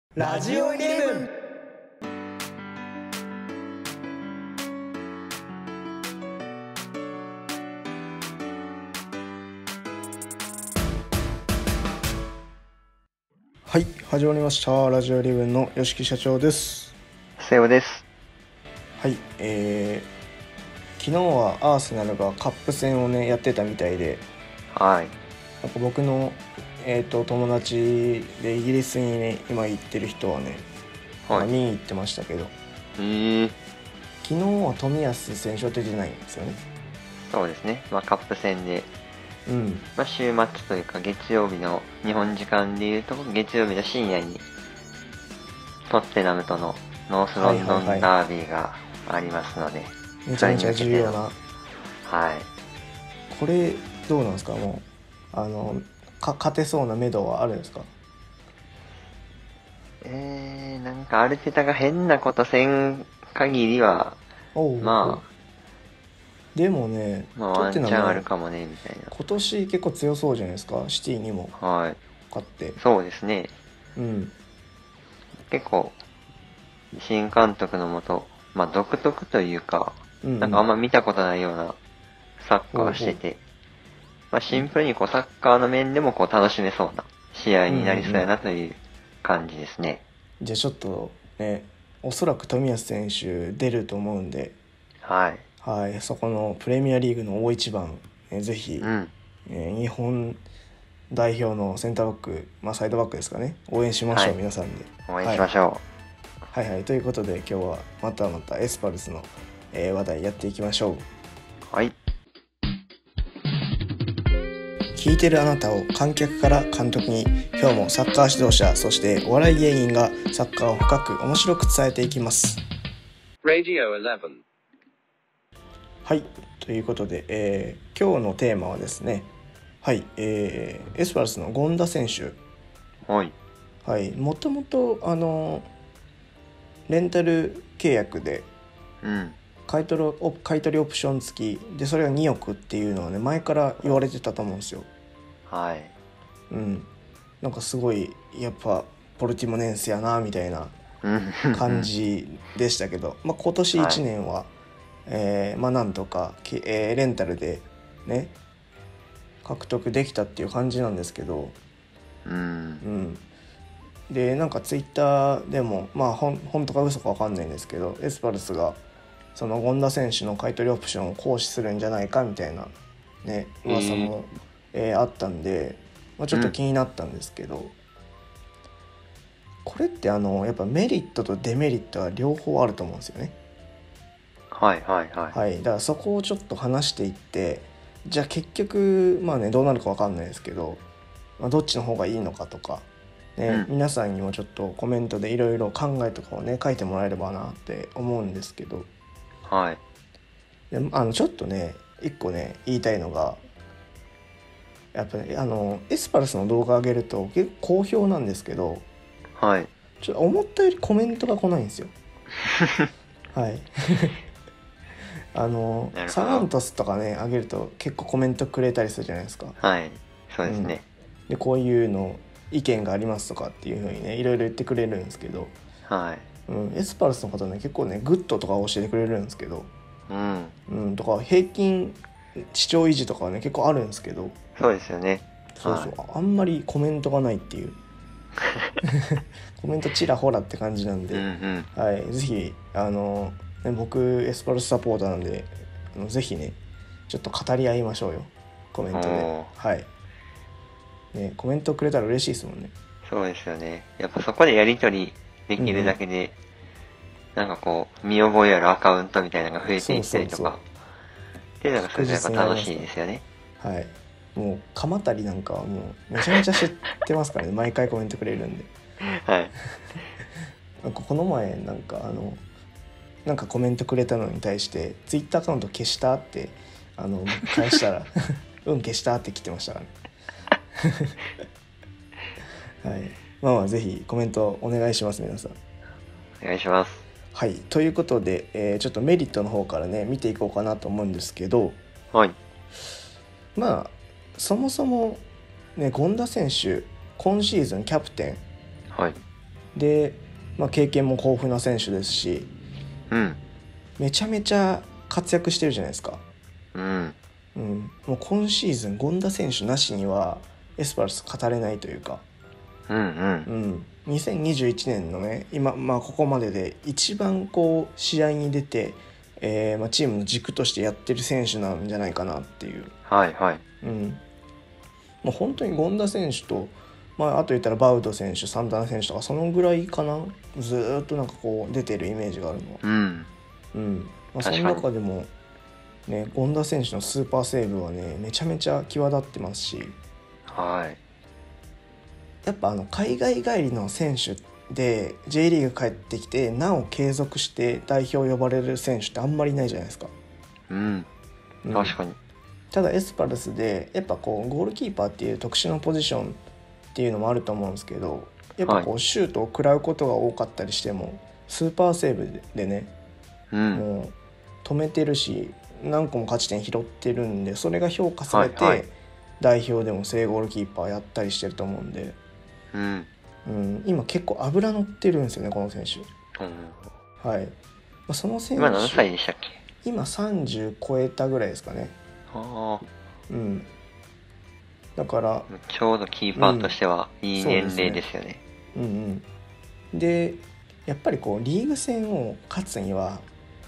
ラジオイレブン。はい、始まりました。ラジオイレブンの吉木社長です。 瀬尾です。 はい、昨日はアーセナルがカップ戦をねやってたみたいで、 はい。 なんか僕の友達でイギリスにね今行ってる人はね、 はい。 見に行ってましたけど、 ええ、 昨日は冨安選手は出てないんですよね。 そうですね。カップ戦で、 うん。 週末というか月曜日の日本時間でいうと月曜日の深夜にトッテナムとのノースロンドンダービーがありますので、 めちゃめちゃ重要な。 はい。 これどうなんですか？もう勝てそうな目処はあるんですか？ なんかアルテタが変なことせん限りは、 おう。でもね、トッワンチャンあるテナムかもね、みたい今年結構強そうじゃないですか。シティにもな。はい。 勝って。 そうですね。 うん。 結構、新監督のもと、独特というか、 うんうん。 なんかあんま見たことないようなサッカーほうほう。 をしてて、シンプルにサッカーの面でも楽しめそうな試合うんうんになりそうやうん。 なという感じですね。 じゃあちょっとね、おそらく冨安選手出ると思うんで、 はい。 はい、そこのプレミアリーグの大一番、ぜひ、 うん。 日本代表のセンターバック、サイドバックですかね、応援しましょう、 はい。 皆さんで。 応援はい、 しましょはいはいということで今日はまたエスパルスの、話題やっていきましょう。 う。はい。 聞いてるあなたを観客から監督に、今日もサッカー指導者、そしてお笑い芸人がサッカーを深く面白く伝えていきます。 Radio 11。 はい、ということで、今日のテーマはですね、はい、エスパルスの権田選手、 はい。 はい、もともとレンタル契約でうん。 買い取りオプション付きで、それが2億っていうのはね前から言われてたと思うんですよ。 はい。 うん、なんかすごいやっぱポルティモネンスやなみたいなうん。 感じでしたけど、今年1 はい。 年は、なんとか、レンタルでね獲得できたっていう感じなんですけど、 うん。 うん、でなんかツイッターでも本当か嘘か分かんないんですけど、エスパルスがその権田選手の買い取りオプションを行使するんじゃないかみたいなね噂も、あったんで、ちょっと気になったんですけど、これってやっぱメリットとデメリットは両方あると思うんですよね。 はいはいはい。 はい、だからそこをちょっと話していって、じゃあ結局どうなるか分かんないですけど、どっちの方がいいのかとか、ね、 うん。 皆さんにもちょっとコメントでいろいろ考えとかをね書いてもらえればなって思うんですけど、 はい。 でちょっとね一個ね言いたいのが、やっぱりエスパルスの動画上げると結構好評なんですけど、 はい。 ちょっと思ったよりコメントが来ないんですよ。はいなるほど。 サガン鳥栖とかね上げると結構コメントくれたりするじゃないですか。 はい。そううん、 ですね。 でこういうの意見がありますとかっていう風にねいろいろ言ってくれるんですけど、 はい。 エスパルスの方ね結構ねグッドとか教えてくれるんですけど、 うん。 とか平均視聴維持とかはね結構あるんですけど、 そうですよね。 そうそう、 はい。 あんまりコメントがないっていうコメントちらほらって感じなんうんうで、 ん。 はい、ぜひね、僕エスパルスサポーターなんでぜひねちょっと語り合いましょうよ、コメントで。 おー。 はい、ね、コメントくれたら嬉しいですもんね。 そうですよね。やっぱそこでやりとりできるだけで、見覚えあるアカウントみたいなのが増えていそうったそうそう、 りとか、っていうのがするとやっぱ確実にあり楽しいますかですよね。 ら。はい、もう鎌足なんかはもうめちゃめちゃ知ってますからね毎回コメントくれるんで。 はい。 なんかこの前なんかコメントくれたのに対してツイッターアカウント消したって僕返したらうん消したって来てましたからね。はい、ぜひコメントお願いします皆さん。 お願いします。 はい、ということで、ちょっとメリットの方からね見ていこうかなと思うんですけど、 はい。 そもそもね権田選手今シーズンキャプテンはい。 で、経験も豊富な選手ですし、 うん。 めちゃめちゃ活躍してるじゃないですか。 うん。 もう今シーズン権田選手なしにはエスパルス語れないというか、 うん。 2021年のね今、ここまでで一番こう試合に出て、チームの軸としてやってる選手なんじゃないかなっていう、 はいはい。 もう本当に権田選手と、あと言ったらバウド選手、サンタナ選手とかそのぐらいかな、ずーっとなんかこう出てるイメージがあるのは、その中でもね、権田選手のスーパーセーブはねめちゃめちゃ際立ってますし、 はい。 やっぱ海外帰りの選手で J リーグ帰ってきてなお継続して代表呼ばれる選手ってあんまりいないじゃないですか。 確かに。 ただエスパルスでやっぱこうゴールキーパーっていう特殊なポジションっていうのもあると思うんですけど、やっぱこうシュートを食らうことが多かったりしてもスーパーセーブでね、もう止めてるし何個も勝ち点拾ってるんで、それが評価されて、代表でも正ゴールキーパーやったりしてると思うんで、今結構脂乗ってるんですよねこの選手。はい、その選手今何歳でしたっけ？ 今30超えたぐらいですかね。だからちょうどキーパーとしてはいい年齢ですよね。 でやっぱりこうリーグ戦を勝つには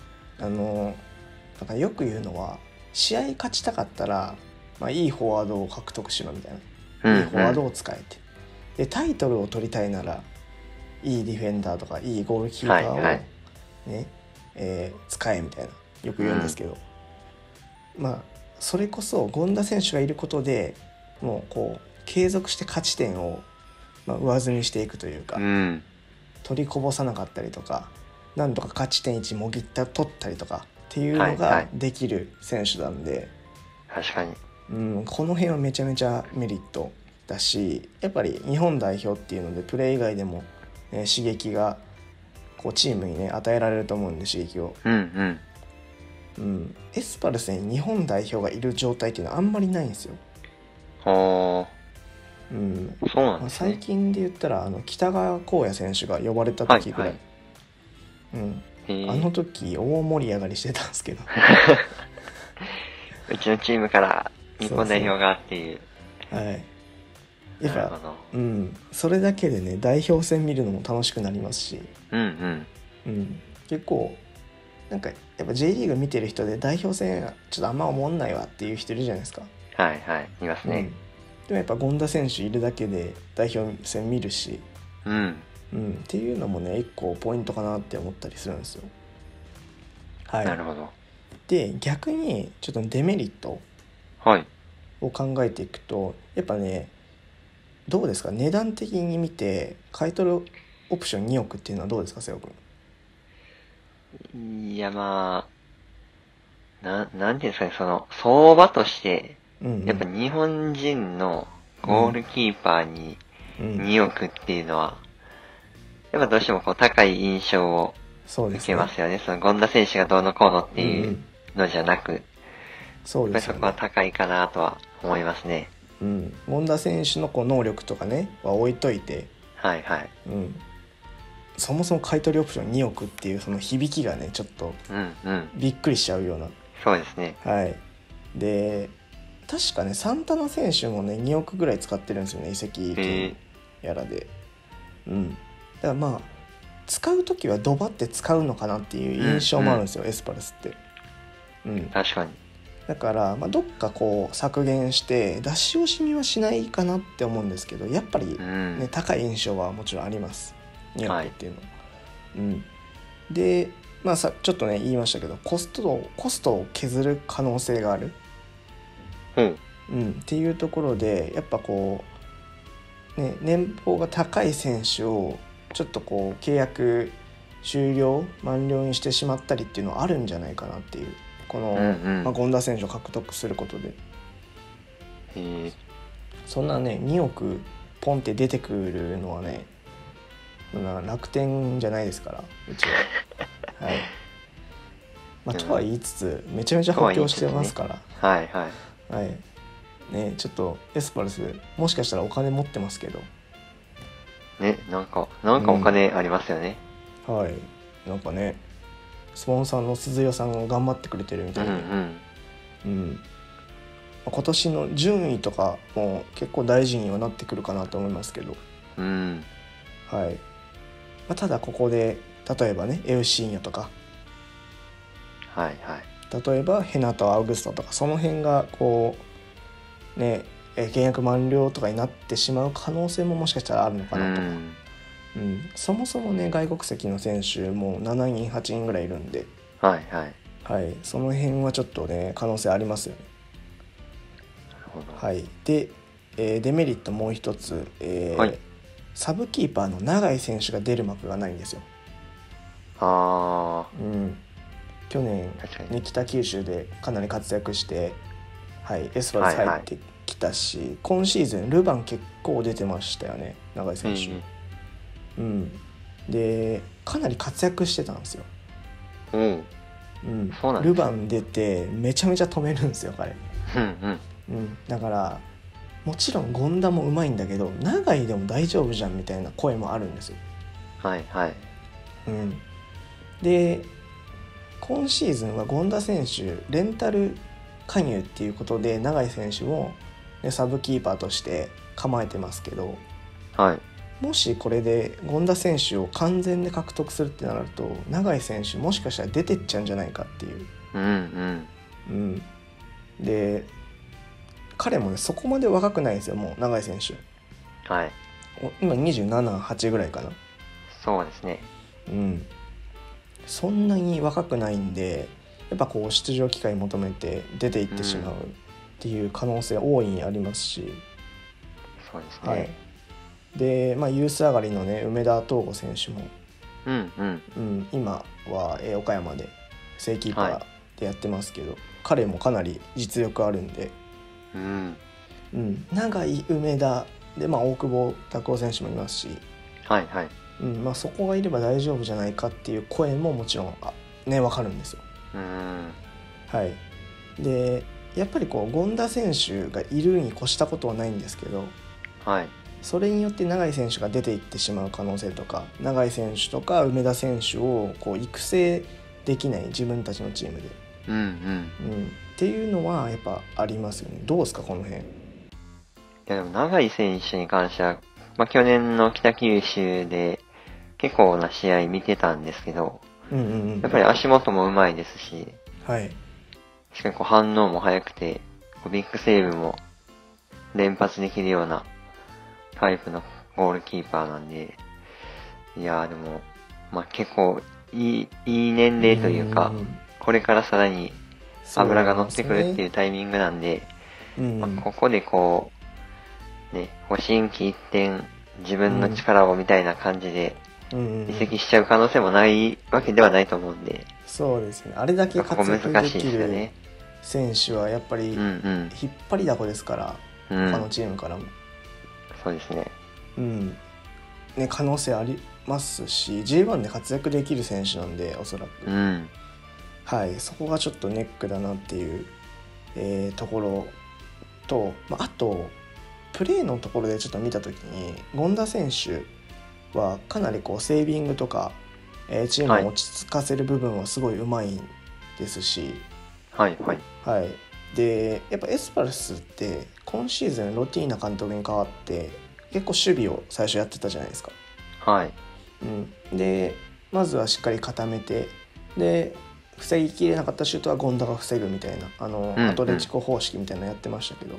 だからよく言うのは、試合勝ちたかったら、いいフォワードを獲得しろみたいな、いいフォワードを使えて、でタイトルを取りたいならいいディフェンダーとかいいゴールキーパーを、使えみたいなよく言うんですけど、それこそ権田選手がいることでもうこう継続して勝ち点を、上積みしていくというか、取りこぼさなかったりとか、なんとか勝ち点1もぎった取ったりとかっていうのができる選手なんで、 確かに、 この辺はめちゃめちゃメリットだし、やっぱり日本代表っていうのでプレー以外でも、刺激がこうチームにね与えられると思うんで、刺激を、エスパルスに日本代表がいる状態っていうのはあんまりないんですよ。 そうなんですね。 最近で言ったら北川浩也選手が呼ばれた時ぐらい、あの時大盛り上がりしてたんですけどうちのチームから日本代表がっていう。 やっぱそれだけでね代表戦見るのも楽しくなりますし、結構なんかやっぱ J リーグ見てる人で代表戦ちょっとあんま思んないわっていう人いるじゃないですか。 いますね。 でもやっぱ権田選手いるだけで代表戦見るし、っていうのもね一個ポイントかなって思ったりするんですよ。 なるほど。 で逆にちょっとデメリットを考えていくと、やっぱねどうですか、値段的に見て買い取るオプション2億っていうのはどうですか、瀬尾君。 いやなんていうんですかね、その相場として、やっぱ日本人のゴールキーパーに2億っていうのは、やっぱどうしてもこう高い印象を受けますよね。その権田選手がどうのこうのっていうのじゃなく、そこは高いかなとは思いますね。 権田選手のこう能力とかねは置いといて、そもそも買い取りオプション2億っていうその響きがねちょっとびっくりしちゃうような。 そうですね。 で確かねサンタナ選手もね2億ぐらい使ってるんですよね、移籍金やらで。だから使う時はドバって使うのかなっていう印象もあるんですよ、エスパルスって。 確かに。 だからどっかこう削減して出し惜しみはしないかなって思うんですけど、やっぱり、高い印象はもちろんあります、2億っていうのは。でちょっとね言いましたけどコストを削る可能性がある、っていうところでやっぱこう、年俸が高い選手をちょっとこう契約満了にしてしまったりっていうのはあるんじゃないかなっていう、この、権田選手を獲得することで。そんなね2億ポンって出てくるのはね楽天じゃないですから、うちは。とは言いつつめちゃめちゃ補強してますから。ちょっとエスパルスもしかしたらお金持ってますけど、 ね、なんかお金ありますよね。 はい。なんかね、スポンサーの鈴代さんが頑張ってくれてるみたいで、今年の順位とかも結構大事にはなってくるかなと思いますけど、はい。ただここで例えばね、エウシーニョとか、例えばヘナとアウグストとか、その辺がこうね、契約満了とかになってしまう可能性ももしかしたらあるのかなとか、そもそもね、外国籍の選手も7人8人ぐらいいるんで、その辺はちょっとね、可能性ありますよね。で、デメリットもう一つ、サブキーパーの永井選手が出る幕がないんですよ。去年ね、北九州でかなり活躍して、エスパルス入ってきたし、今シーズンルヴァン結構出てましたよね、永井選手。でかなり活躍してたんですよ。ルヴァン出てめちゃめちゃ止めるんですよ彼。だからもちろん権田もうまいんだけど、永井でも大丈夫じゃんみたいな声もあるんですよ。で今シーズンは権田選手レンタル加入っていうことで永井選手も、ね、サブキーパーとして構えてますけど、もしこれで権田選手を完全で獲得するってなると、永井選手もしかしたら出てっちゃうんじゃないかっていう。で彼もね、そこまで若くないんですよ、もう永井選手。今27、8ぐらいかな。 そうですね。 そんなに若くないんで、やっぱこう出場機会求めて出ていってしまうっていう可能性大いにありますし、 そうですね。 で、ユース上がりのね、梅田東吾選手も、今は岡山で正キーパーでやってますけど、彼もかなり実力あるんで、永井、梅田で、大久保拓夫選手もいますし、そこがいれば大丈夫じゃないかっていう声ももちろんね、分かるんですよ。でやっぱりこう権田選手がいるに越したことはないんですけど、それによって永井選手が出ていってしまう可能性とか、永井選手とか梅田選手をこう育成できない、自分たちのチームで、っていうのはやっぱありますよね。どうですかこの辺。 いやでも永井選手に関しては、去年の北九州で結構な試合見てたんですけど、やっぱり足元もうまいですし、しかも反応も速くて、ビッグセーブも連発できるようなタイプのゴールキーパーなんで、いやでも、結構いい年齢というか、これからさらに油が乗ってくるっていうタイミングなんで、ここでこう、ね、心機一転、自分の力をみたいな感じで移籍しちゃう可能性もないわけではないと思うんで、 そうですね。あれだけ活躍できる選手はやっぱり引っ張りだこですから、他のチームからも。 そうですね。 ね、可能性ありますし、J1 で活躍できる選手なんで、おそらく。そこがちょっとネックだなっていう、ところと、あとプレーのところでちょっと見た時に、権田選手はかなりこうセービングとか、チームを落ち着かせる部分はすごいうまいですし、でやっぱエスパルスって今シーズンロティーナ監督に代わって結構守備を最初やってたじゃないですか。でまずはしっかり固めて、で防ぎきれなかったシュートは権田が防ぐみたいな、アトレチコ方式みたいなのやってましたけど、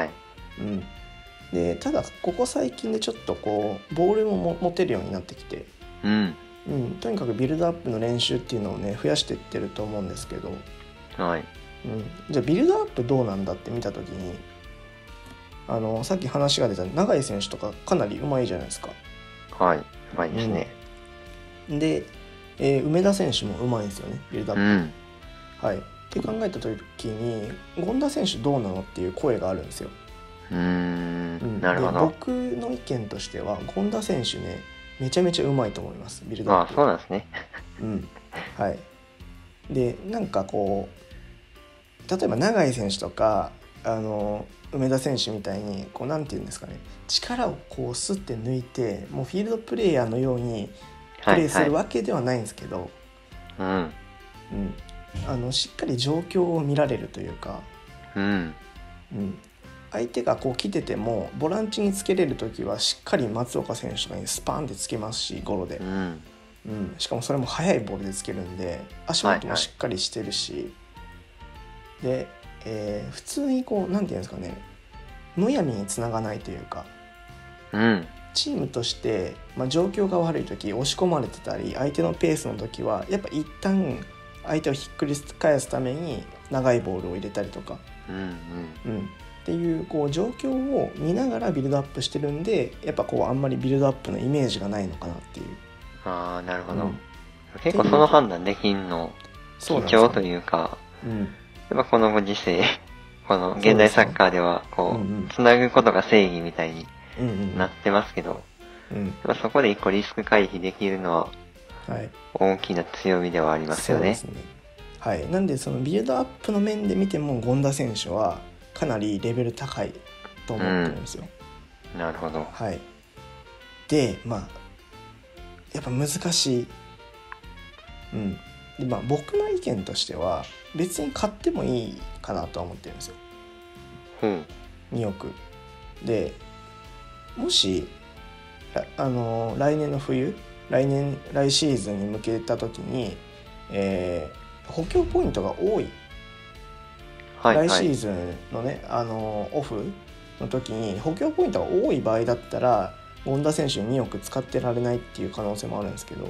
でただここ最近でちょっとこうボールも持てるようになってきて、とにかくビルドアップの練習っていうのをね増やしていってると思うんですけど、じゃあビルドアップどうなんだって見た時に、さっき話が出た永井選手とかかなりうまいじゃないですか。 うまいですね。 で、梅田選手もうまいんですよね、ビルドアップ。って考えた時に権田選手どうなのっていう声があるんですよ。 なるほど。 僕の意見としては権田選手ね、めちゃめちゃうまいと思います、ビルドアップ。 そうなんですね。 でなんかこう例えば永井選手とか梅田選手みたいにこうなんていうんですかね、力をこうスッて抜いてもうフィールドプレイヤーのようにプレーするわけではないんですけど、しっかり状況を見られるというか、相手がこう来ててもボランチにつけれる時はしっかり松岡選手とかにスパンってつけますし、ゴロで、しかもそれも速いボールでつけるんで足元もしっかりしてるし、で、普通にこうなんていうんですかね、むやみにつながないというか、チームとして、状況が悪い時、押し込まれてたり相手のペースの時はやっぱ一旦相手をひっくり返すために長いボールを入れたりとか、っていう、こう状況を見ながらビルドアップしてるんで、やっぱこうあんまりビルドアップのイメージがないのかなっていう。 なるほど、結構その判断できんの貴重というか、やっぱこのご時世この現代サッカーではこうつなぐことが正義みたいになってますけど、やっぱそこで一個リスク回避できるのは大きな強みではありますよね。 そうですね。はい。なんでそのビルドアップの面で見ても権田選手はかなりレベル高いと思ってるんですよ。 なるほど。 はい。で、やっぱ難しい。で、僕の意見としては別に買ってもいいかなとは思ってるんですよ。2億で、もし来年の冬、来シーズンに向けた時に、補強ポイントが多い、来シーズンのね、オフの時に補強ポイントが多い場合だったら権田選手に2億使ってられないっていう可能性もあるんですけど、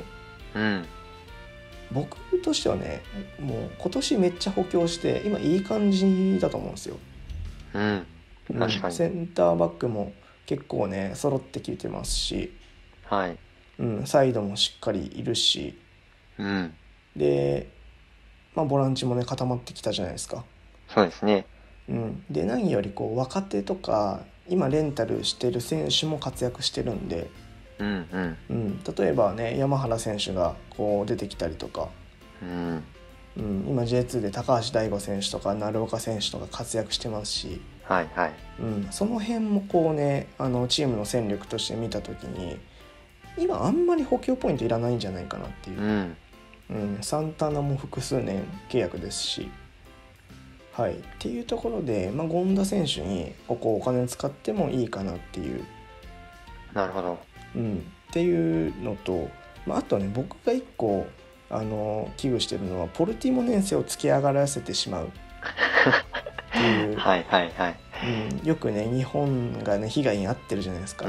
僕としてはね、もう今年めっちゃ補強して今いい感じだと思うんですよ。 確かに。 センターバックも結構ね揃ってきてますし、サイドもしっかりいるし、で、ボランチもね固まってきたじゃないですか。 そうですね。 で、何よりこう若手とか今レンタルしてる選手も活躍してるんで、例えばね山原選手がこう出てきたりとか、今 J2 で高橋大吾選手とか鳴岡選手とか活躍してますし、その辺もこうねチームの戦力として見た時に今あんまり補強ポイントいらないんじゃないかなっていう、サンタナも複数年契約ですし、っていうところで、権田選手にここお金使ってもいいかなっていう。 なるほど。 っていうのと、あとね僕が一個危惧してるのはポルティモネンセを突き上がらせてしまうっていうよくね日本がね被害に遭ってるじゃないですか。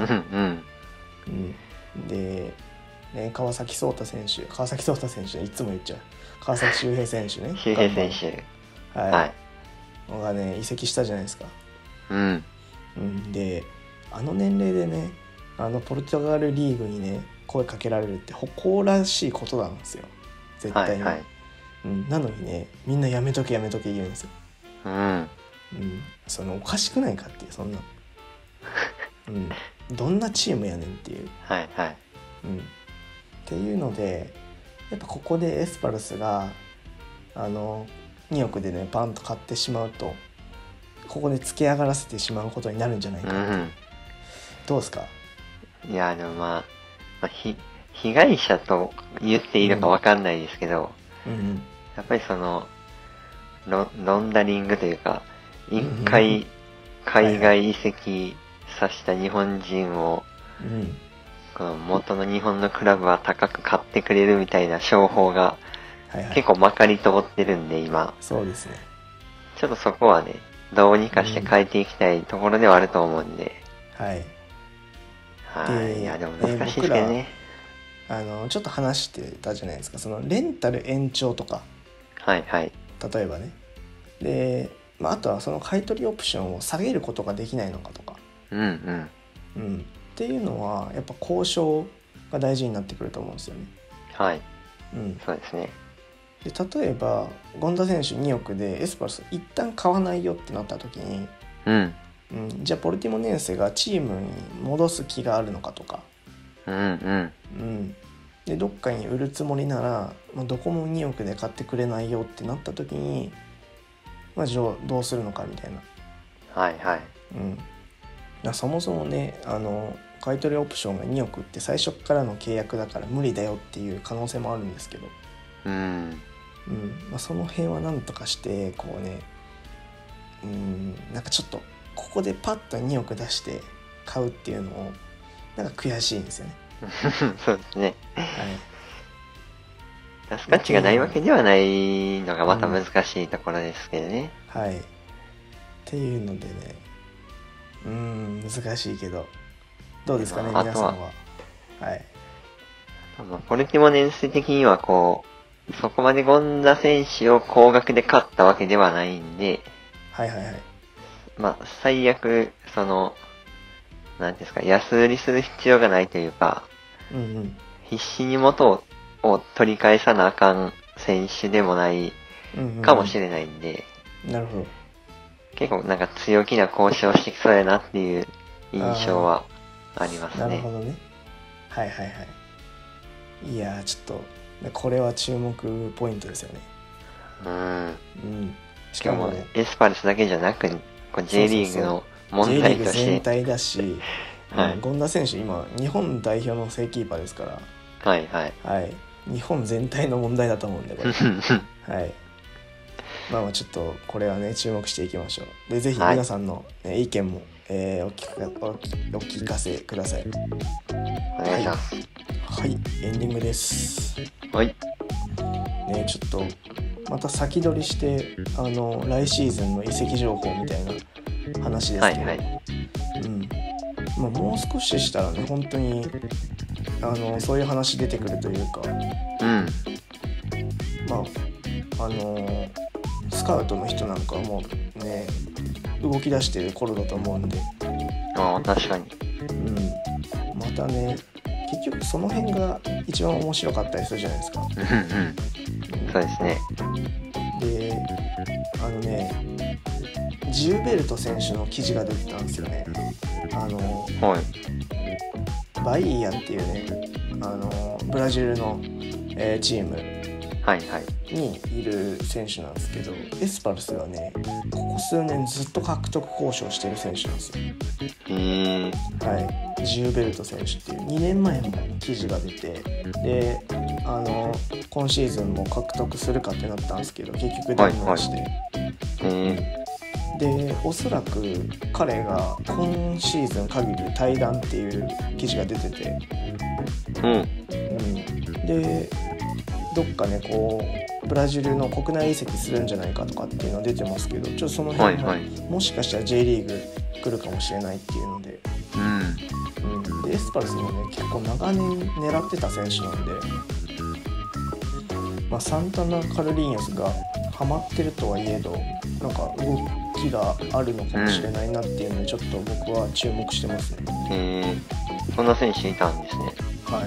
で、ね、川崎颯太選手いつも言っちゃう川崎修平選手ねがね移籍したじゃないですか。で年齢でねポルトガルリーグにね声かけられるって誇らしいことなんですよ絶対に。なのにねみんなやめとけ言うんですよ。そのおかしくないかっていう、そんなどんなチームやねんっていう、っていうのでやっぱここでエスパルスが2億でねパンと買ってしまうとここで突き上がらせてしまうことになるんじゃないかな、どうですか？ いやでも被害者と言っていいのか分かんないですけど、やっぱりそのロンダリングというか一回海外移籍させた日本人を、この元の日本のクラブは高く買ってくれるみたいな商法が結構まかり通ってるんで今。 そうですね。 ちょっとそこはねどうにかして変えていきたいところではあると思うんで。いやでも難しいですけどね。 ちょっと話してたじゃないですか、そのレンタル延長とか、例えばね。で、あとはその買い取りオプションを下げることができないのかとか、っていうのはやっぱ交渉が大事になってくると思うんですよね。 そうですね。 で例えば権田選手2億でエスパルス一旦買わないよってなった時に、じゃあポルティモネンセがチームに戻す気があるのかとか、でどっかに売るつもりなら、どこも2億で買ってくれないよってなった時に、どうするのかみたいな。 はいはい。 そもそもね買取オプションが2億って最初からの契約だから無理だよっていう可能性もあるんですけど、その辺はなんとかしてこうね、なんかちょっとここでパッと2億出して買うっていうのをなんか悔しいんですよね。 そうですね。 はい。 出す価値がないわけではないのがまた難しいところですけどね。 はい。っていうのでね、難しいけど、どうですかね、皆さんは。はい。 ポルティモネンス的にはこう、そこまで権田選手を高額で買ったわけではないんで、最悪、なんですか、安売りする必要がないというか、必死に元を取り返さなあかん選手でもないかもしれないんで、 なるほど。 結構なんか強気な交渉してきそうやなっていう印象はありますね。 なるほどね。はいはいはい。いやーちょっとこれは注目ポイントですよね。 しかもエスパルスだけじゃなく、J リーグの問題として J リーグ全体だし、権田選手今日本代表の正キーパーですから、 はいはい、 はい、日本全体の問題だと思うんでこれはい。ちょっとこれはね注目していきましょう。でぜひ皆さんの、意見も、お聞かせください。 お願いします。 はい、エンディングです。 はい。 ね、ちょっとまた先取りして来シーズンの移籍情報みたいな話ですけど、もう少ししたらね本当にそういう話出てくるというか、スカウトの人なんかはもうね動き出してる頃だと思うんで、 確かに、 またね結局その辺が一番面白かったりするじゃないですか。 そうですね。 でジューベルト選手の記事が出てたんですよね。バイイアンっていうねブラジルの、チームにいる選手なんですけど、エスパルスがねここ数年ずっと獲得交渉してる選手なんですよ。ジューベルト選手っていう2年前も記事が出て、で今シーズンも獲得するかってなったんですけど結局断念して、でおそらく彼が今シーズン限り退団っていう記事が出てて、でどっかねこうブラジルの国内移籍するんじゃないかとかっていうのは出てますけど、ちょっとその辺も、もしかしたら J リーグ来るかもしれないっていうので、でエスパルスもね結構長年狙ってた選手なんで、サンタナ・カルリーニョスがハマってるとはいえどなんか動きがあるのかもしれないなっていうのでちょっと僕は注目してますね。 そんな選手いたんですね。 はい。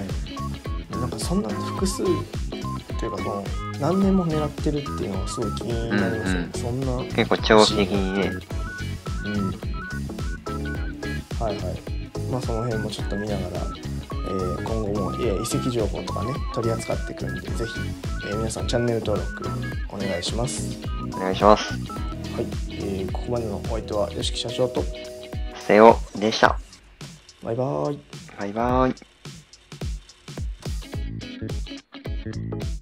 なんかそんな複数というか何年も狙ってるっていうのはすごい気になりますね。そんな結構長期的にね。 はいはい。その辺もちょっと見ながら、今後も移籍情報とかね取り扱っていくんでぜひ、皆さんチャンネル登録お願いします。 お願いします。 はい、ここまでのお相手は吉木社長と瀬尾でした。 バイバーイ。 バイバーイ。